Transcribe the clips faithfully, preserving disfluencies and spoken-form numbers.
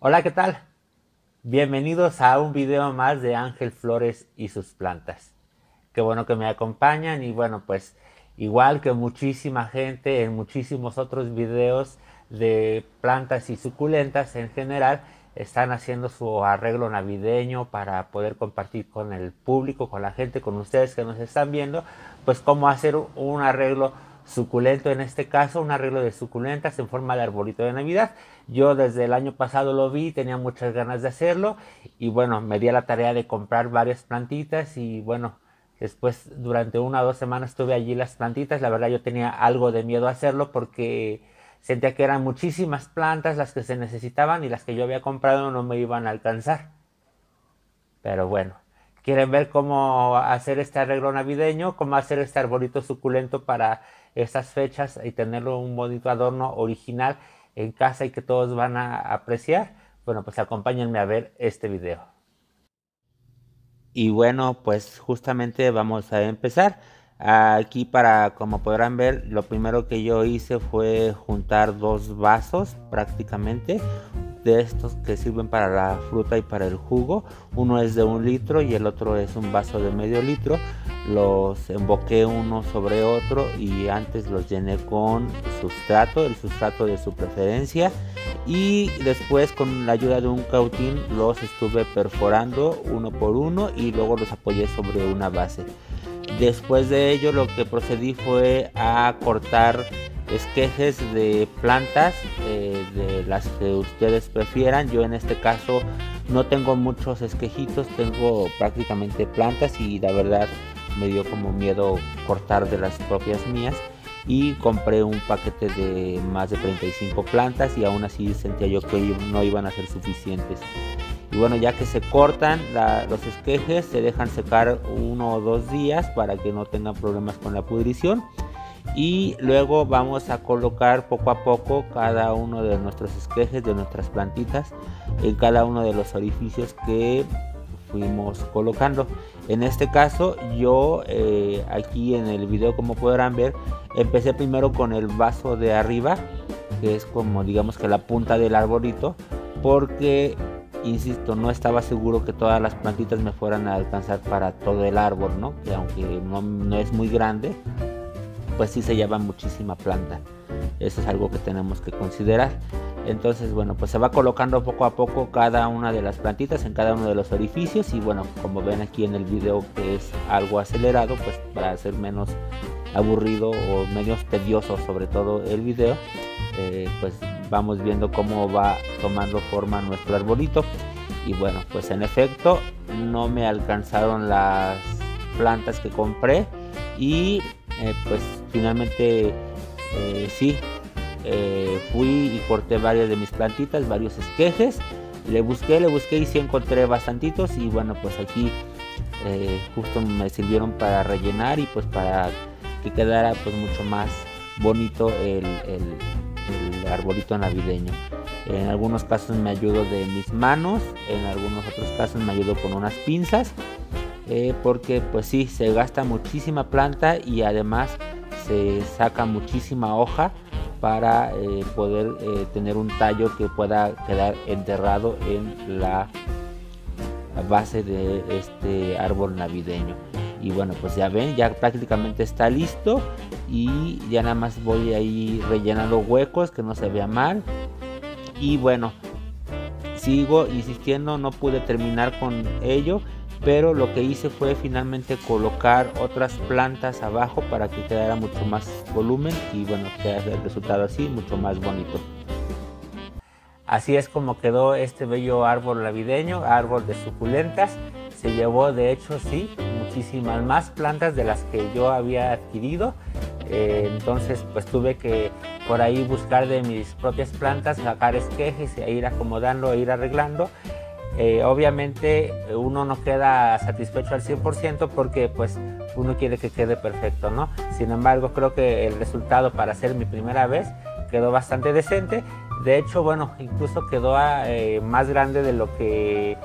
Hola, ¿qué tal? Bienvenidos a un video más de Ángel Flores y sus plantas. Qué bueno que me acompañan y bueno, pues igual que muchísima gente en muchísimos otros videos de plantas y suculentas en general, están haciendo su arreglo navideño para poder compartir con el público, con la gente, con ustedes que nos están viendo, pues cómo hacer un arreglo suculento, en este caso un arreglo de suculentas en forma de arbolito de Navidad. Yo desde el año pasado lo vi, tenía muchas ganas de hacerlo y bueno, me di a la tarea de comprar varias plantitas y bueno, después durante una o dos semanas tuve allí las plantitas. La verdad yo tenía algo de miedo a hacerlo porque sentía que eran muchísimas plantas las que se necesitaban y las que yo había comprado no me iban a alcanzar. Pero bueno, quieren ver cómo hacer este arreglo navideño, cómo hacer este arbolito suculento para estas fechas y tenerlo un bonito adorno original en casa y que todos van a apreciar. Bueno, pues acompáñenme a ver este video. Y bueno, pues justamente vamos a empezar. Aquí, para como podrán ver, lo primero que yo hice fue juntar dos vasos prácticamente de estos que sirven para la fruta y para el jugo. Uno es de un litro y el otro es un vaso de medio litro. Los emboqué uno sobre otro y antes los llené con sustrato, el sustrato de su preferencia, y después con la ayuda de un cautín los estuve perforando uno por uno y luego los apoyé sobre una base. Después de ello lo que procedí fue a cortar esquejes de plantas, eh, de las que ustedes prefieran. Yo en este caso no tengo muchos esquejitos, tengo prácticamente plantas y la verdad me dio como miedo cortar de las propias mías y compré un paquete de más de treinta y cinco plantas y aún así sentía yo que no iban a ser suficientes. Y bueno, ya que se cortan la, los esquejes, se dejan secar uno o dos días para que no tengan problemas con la pudrición. Y luego vamos a colocar poco a poco cada uno de nuestros esquejes, de nuestras plantitas, en cada uno de los orificios que fuimos colocando. En este caso yo eh, aquí en el video, como podrán ver, empecé primero con el vaso de arriba, que es como digamos que la punta del arbolito, porque insisto, no estaba seguro que todas las plantitas me fueran a alcanzar para todo el árbol, ¿no? Que aunque no, no es muy grande, pues sí se lleva muchísima planta. Eso es algo que tenemos que considerar. Entonces bueno, pues se va colocando poco a poco cada una de las plantitas en cada uno de los orificios y bueno, como ven aquí en el video, que es algo acelerado, pues para hacer menos aburrido o menos tedioso sobre todo el video, eh, pues vamos viendo cómo va tomando forma nuestro arbolito. Y bueno, pues en efecto no me alcanzaron las plantas que compré y eh, pues finalmente eh, sí eh, fui y corté varias de mis plantitas, varios esquejes, le busqué, le busqué y sí encontré bastantitos y bueno, pues aquí eh, justo me sirvieron para rellenar y pues para que quedara pues mucho más bonito el, el, el arbolito navideño. En algunos casos me ayudo de mis manos, en algunos otros casos me ayudo con unas pinzas, eh, porque pues sí, se gasta muchísima planta y además se saca muchísima hoja para eh, poder eh, tener un tallo que pueda quedar enterrado en la base de este árbol navideño. Y bueno, pues ya ven, ya prácticamente está listo y ya nada más voy ahí rellenando huecos que no se vea mal. Y bueno, sigo insistiendo, no pude terminar con ello, pero lo que hice fue finalmente colocar otras plantas abajo para que quedara mucho más volumen y bueno, queda el resultado así, mucho más bonito. Así es como quedó este bello árbol navideño, árbol de suculentas. Se llevó de hecho sí muchísimas más plantas de las que yo había adquirido. Eh, entonces pues tuve que por ahí buscar de mis propias plantas, sacar esquejes e ir acomodando, e ir arreglando. Eh, obviamente uno no queda satisfecho al cien por ciento porque pues uno quiere que quede perfecto, ¿no? Sin embargo, creo que el resultado para hacer mi primera vez quedó bastante decente. De hecho, bueno, incluso quedó eh, más grande de lo que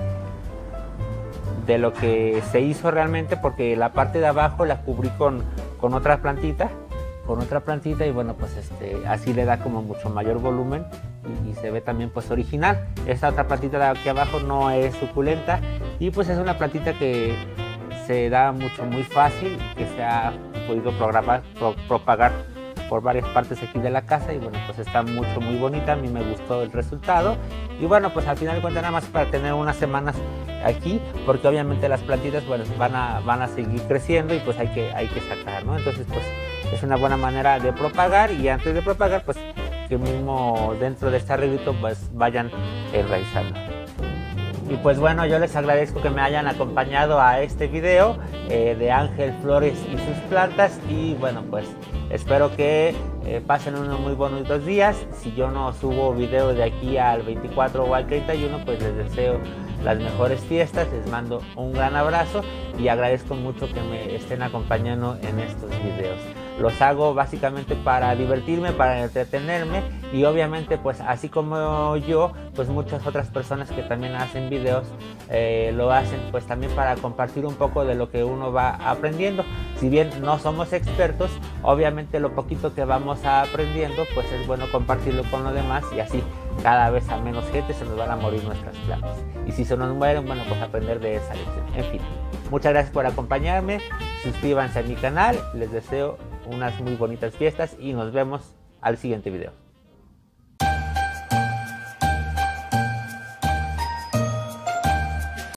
de lo que se hizo realmente, porque la parte de abajo la cubrí con, con otra plantita con otra plantita y bueno, pues este, así le da como mucho mayor volumen y, y se ve también pues original. Esta otra plantita de aquí abajo no es suculenta y pues es una plantita que se da mucho muy fácil, que se ha podido programar, pro, propagar por varias partes aquí de la casa y bueno, pues está mucho muy bonita. A mí me gustó el resultado y bueno, pues al final de cuentas nada más para tener unas semanas aquí, porque obviamente las plantitas bueno, van a, van a seguir creciendo y pues hay que, hay que sacar, ¿no? Entonces pues es una buena manera de propagar y antes de propagar pues que mismo dentro de este arreglito pues vayan enraizando. Y pues bueno, yo les agradezco que me hayan acompañado a este video eh, de Ángel Flores y sus plantas y bueno, pues espero que eh, pasen unos muy bonitos días. Si yo no subo video de aquí al veinticuatro o al treinta y uno, pues les deseo las mejores fiestas, les mando un gran abrazo y agradezco mucho que me estén acompañando en estos videos. Los hago básicamente para divertirme, para entretenerme y obviamente pues así como yo, pues muchas otras personas que también hacen videos eh, lo hacen pues también para compartir un poco de lo que uno va aprendiendo. Si bien no somos expertos, obviamente lo poquito que vamos aprendiendo pues es bueno compartirlo con los demás y así cada vez a menos gente se nos van a morir nuestras plantas. Y si se nos mueren, bueno, pues aprender de esa lección. En fin, muchas gracias por acompañarme, suscríbanse a mi canal, les deseo unas muy bonitas fiestas y nos vemos al siguiente video.